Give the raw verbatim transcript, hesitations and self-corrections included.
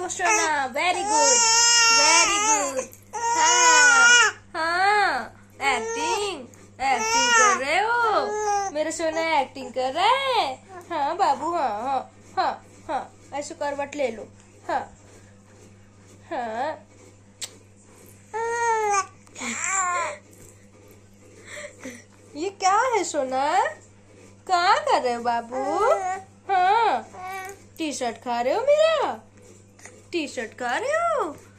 सोना, very good very good. हाँ हाँ, एक्टिंग एक्टिंग कर रहे हो मेरे सोना, एक्टिंग कर रहा है। हाँ बाबू, हाँ हाँ हाँ हाँ, ऐसे करवट ले लो। हाँ हाँ, ये क्या है सोना, क्या कर रहे हो बाबू? हाँ, टी शर्ट खा रहे हो मेरा, टी शर्ट खा रहे हो?